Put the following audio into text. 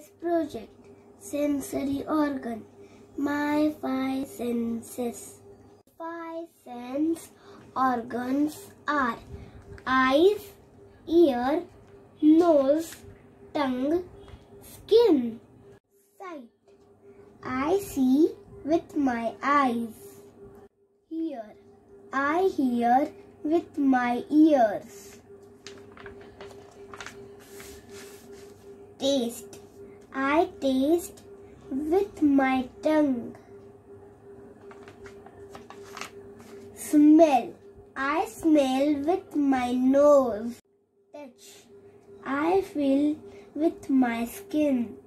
this project. Sensory organ. My five senses. Five sense organs are eyes, ear, nose, tongue, skin. Sight. I see with my eyes. Hear. I hear with my ears. Taste. I taste with my tongue. Smell. I smell with my nose. Touch. I feel with my skin.